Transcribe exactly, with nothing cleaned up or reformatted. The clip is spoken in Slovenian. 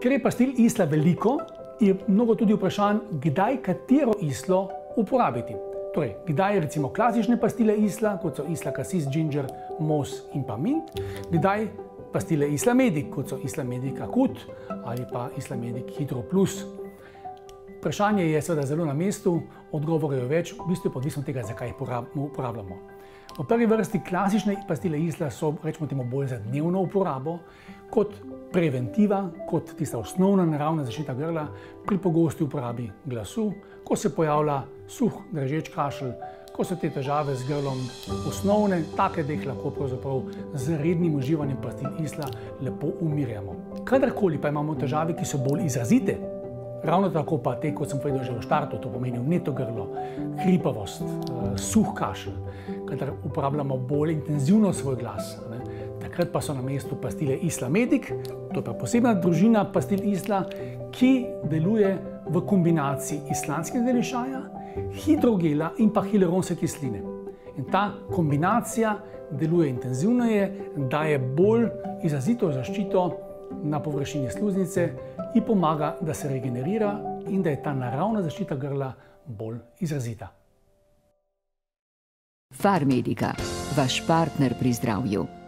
Ker je pastil Isla veliko, je mnogo tudi vprašanj, kdaj katero Islo uporabiti. Torej, kdaj recimo klasične pastile Isla, kot so Isla Cassis, Ginger, Moss in pa Mint, kdaj pastile Isla Medic, kot so Isla Medic Acute ali pa Isla Medic Hydro Plus. Vprašanje je seveda zelo na mestu, odgovore je več, v bistvu je odvisno od tega, zakaj jih uporabljamo. V prvi vrsti klasične pastile Isla so, rečemo temu, bolj za dnevno uporabo, kot preventiva, kot tista osnovna naravna zaščita grla pri pogosti uporabi glasu, ko se pojavlja suh, dražeč kašelj, ko so te težave z grlom osnovne, take, da jih lahko pravzaprav z rednim uživanjem pastil Isla lepo umirjamo. Kadarkoli pa imamo težave, ki so bolj izrazite, ravno tako pa te, kot sem povedal že v štartu, to pomeni vneto grlo, hripavost, suh kašelj, kadar uporabljamo bolj intenzivno svoj glas. Takrat pa so na mestu pastile Isla Medic, to je pa posebna družina pastil Isla, ki deluje v kombinaciji islandskega lišaja, hidrogela in pa hialuronske kisline. In ta kombinacija deluje intenzivneje, daje bolj izrazito zaščito na površini sluznice in pomaga, da se regenerira in da je ta naravna zaščita grla bolj izrazita. Farmedica, vaš partner pri zdravju.